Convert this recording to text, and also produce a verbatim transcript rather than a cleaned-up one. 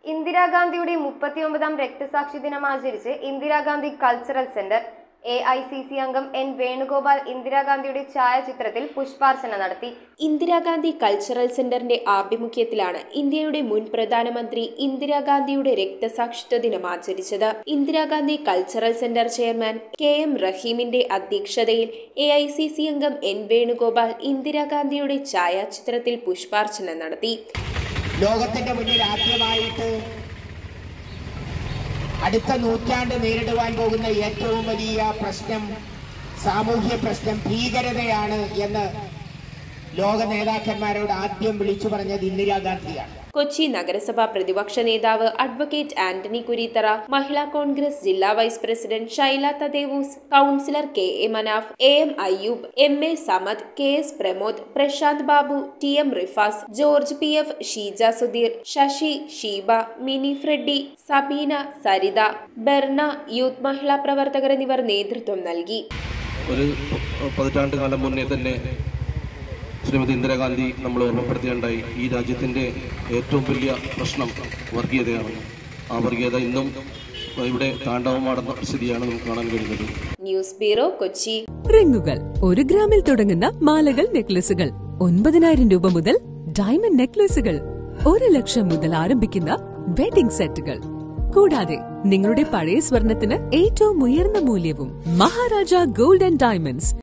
ഇന്ദിരാഗാന്ധിയുടെ മുപ്പത്തിയൊമ്പതാം രക്തസാക്ഷി ദിനം ആചരിച്ച് Indira Gandhi cultural centre. A I C C അംഗം എൻ വേണുഗോപാൽ ഇന്ദിരാഗാന്ധിയുടെ ഛായാചിത്രത്തിൽ പുഷ്പാർച്ചന നടത്തി. ഇന്ദിരാഗാന്ധി കൾച്ചറൽ സെന്ററിന്റെ ആഭിമുഖ്യത്തിലാണ് ഇന്ത്യയുടെ മുൻ പ്രധാനമന്ത്രി ഇന്ദിരാഗാന്ധിയുടെ രക്തസാക്ഷിത്വ ദിനം ആചരിച്ചത്. Indira Gandhi cultural centre chairman K M റഹീമിന്റെ അധ്യക്ഷതയിൽ എ ഐ സി സി അംഗം എൻ വേണുഗോപാൽ ഇന്ദിരാഗാന്ധിയുടെ ഛായാചിത്രത്തിൽ പുഷ്പാർച്ചന നടത്തി. ലോകത്തിന്റെ മുന്നിൽ ആദ്യമായിട്ട് അടുത്ത നൂറ്റാണ്ട് നേരിടുവാൻ പോകുന്ന ഏറ്റവും വലിയ പ്രശ്നം, സാമൂഹ്യ പ്രശ്നം ഭീകരതയാണ് എന്ന് ലോക നേതാക്കന്മാരോട് ആദ്യം വിളിച്ചു പറഞ്ഞത് ഇന്ദിരാഗാന്ധിയാണ്. കൊച്ചി നഗരസഭ പ്രതിപക്ഷ നേതാവ് അഡ്വക്കേറ്റ് ആന്റണി കുരീത്തറ, മഹിളാ കോൺഗ്രസ് ജില്ലാ vice president Shaila Thadevoos, councillor K A Manaf, A M Ayyoob, M A Samad, K S Pramod, Prashanth Babu, T M Rifas, George P F, Sheeja Sudheer, Sasi, Sheeba, Mini Freddy, Sabeena, Saritha, Berna, youth Mahila പ്രവർത്തകർ എന്നിവർ നേതൃത്വം നൽകി. ഒരു പതിറ്റാണ്ട് കാലം മുന്നേ തന്നെ ശ്രീമതി ഇന്ദിരാഗാന്ധി നമ്മൾ ഓർമ്മപ്പെടുത്തുകയുണ്ടായി. ഈ രാജ്യത്തിൻ്റെ ഏറ്റവും വലിയ പ്രശ്നം വർഗീയതയാണ്. ആ വർഗീയത ഇന്നും ഇവിടെ താണ്ഡവമാടുന്ന സ്ഥിതിയാണ് നമുക്ക് കാണാൻ കഴിയുന്നത്. News bureau, Kochi. റിങ്ങുകൾ ഒരു ഗ്രാമിൽ തുടങ്ങുന്ന മാലകൾ, നെക്ലസുകൾ ഒൻപതിനായിരം രൂപ മുതൽ ഡയമണ്ട് നെക്ലസുകൾ, ഒരു ലക്ഷം മുതൽ ആരംഭിക്കുന്ന വെഡിംഗ് സെറ്റുകൾ, കൂടാതെ നിങ്ങളുടെ പഴയ സ്വർണത്തിന് ഏറ്റവും ഉയർന്ന മൂല്യവും. Maharaja gold and diamonds.